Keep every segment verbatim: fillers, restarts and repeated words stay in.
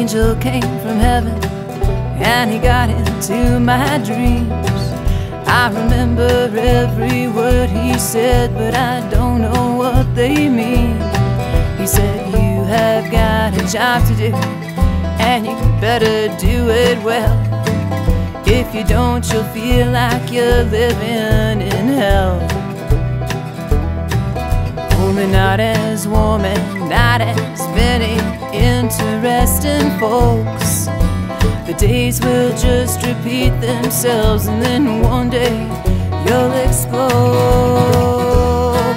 angel came from heaven and he got into my dreams. I remember every word he said, but I don't know what they mean. He said, you have got a job to do, and you better do it well. If you don't, you'll feel like you're living in hell. Only not as warm and not as many interesting folks. The days will just repeat themselves, and then one day you'll explode.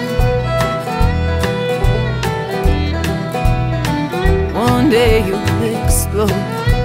One day you'll explode.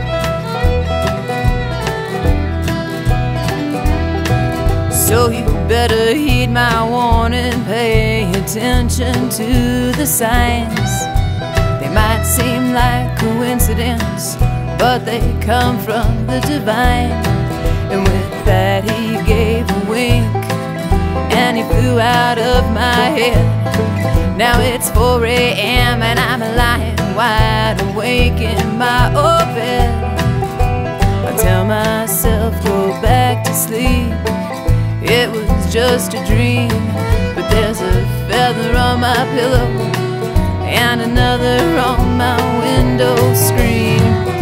So you better heed my warning, pay attention to the signs. They might seem like coincidence, but they come from the divine. And with that he gave a wink, and he flew out of my head. Now it's four A M and I'm lying wide awake in my old bed. I tell myself, go back to sleep, it was just a dream. But there's a feather on my pillow and another on my window screen.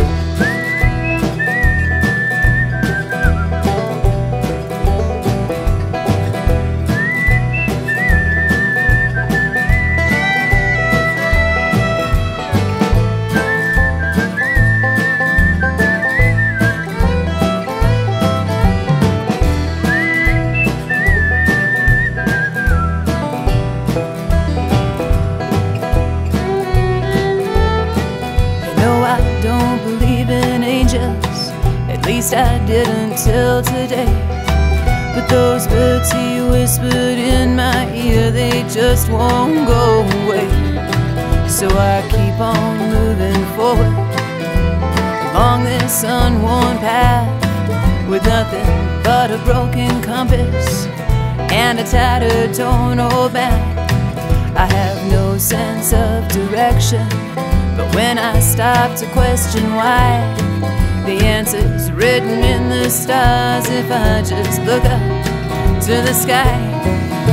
At least I didn't till today. But those words he whispered in my ear, they just won't go away. So I keep on moving forward along this unworn path, with nothing but a broken compass and a tattered, torn old map. I have no sense of direction, but when I stop to question why, the answer's written in the stars. If I just look up to the sky,